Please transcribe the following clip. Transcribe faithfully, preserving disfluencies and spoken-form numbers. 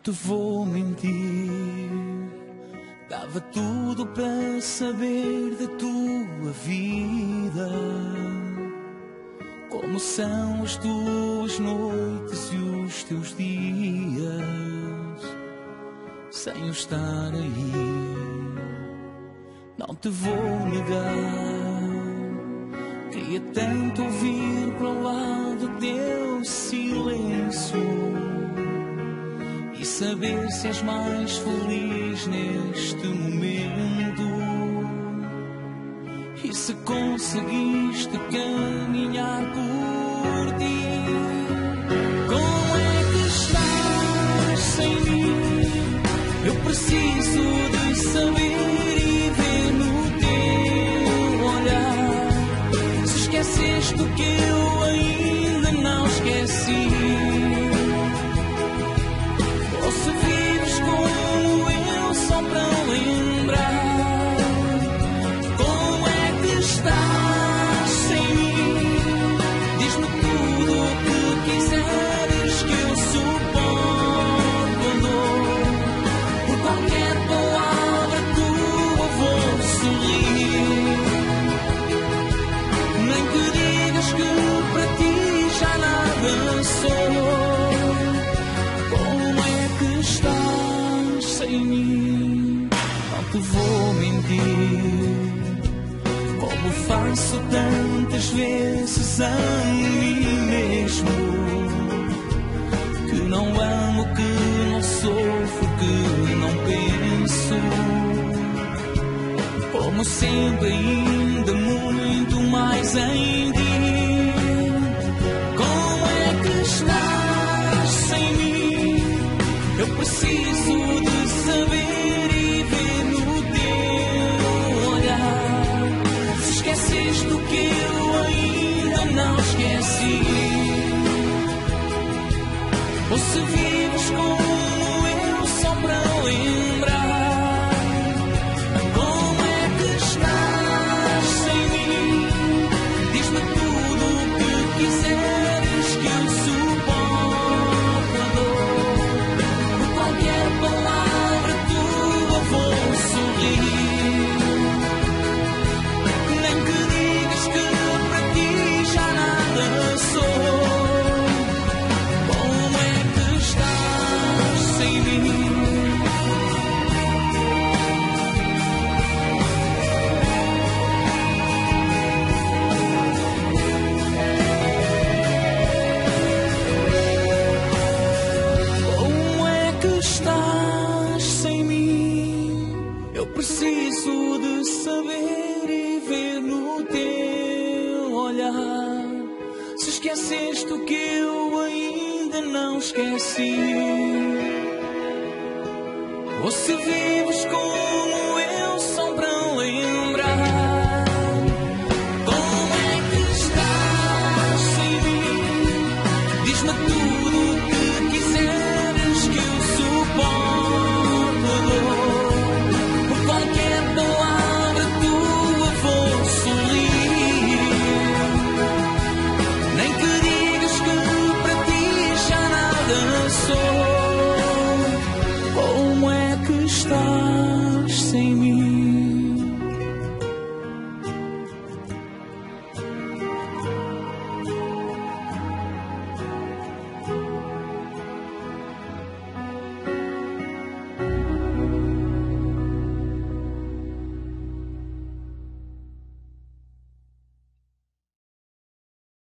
te vou mentir, dava tudo para saber da tua vida. Como são as tuas noites e os teus dias, sem eu estar aí. Não te vou negar, queria tanto ouvir para lá do teu silêncio e saber se és mais feliz neste momento, e se conseguiste caminhar por ti. Como é que estás sem mim? Eu preciso de saber e ver no teu olhar se esqueceste o que eu ainda não esqueci, ou se vives como eu só para lembrar. Como é que estás sem mim? Diz-me tudo o que quiseres que eu suporto a dor. Por qualquer palavra tua vou sorrir, nem que digas que para ti já nada sou. Como é que estás sem mim? Não te vou mentir, como faço tantas vezes a mim mesmo, que não amo, que não sofro, que não penso. Como sempre, ainda muito mais em ti. Como é que estás sem mim? Eu preciso de saber e ver no teu olhar se esqueceste o que eu ainda não esqueci, ou se vives como eu só para lembrar. Como é que estás sem mim? Diz-me tudo o que quiseres que eu suporto a dor. Por qualquer palavra tua vou sorrir, nem que digas que para ti já nada sou. Como é que estás sem mim? Como é que estás sem mim? Eu preciso de saber e ver no teu olhar se esqueceste o que eu ainda não esqueci, ou se vives como eu só para lembrar. Como é que estás sem mim? Diz-me tudo o que quiseres que eu suporto a dor. Por qualquer palavra tua vou sorrir, nem que digas que para ti já nada sou. Como é que estás sem mim?